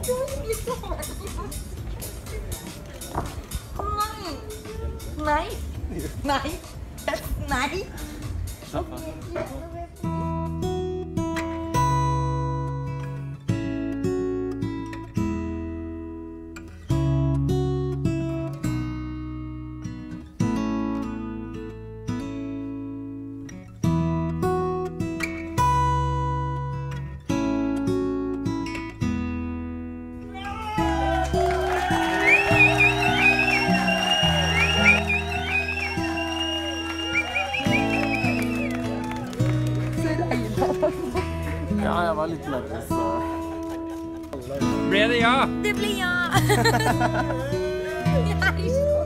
Nei. Nei. Nei. Ja, jeg var litt nervøs. Ble det ja? Det blir ja! Jeg er ikke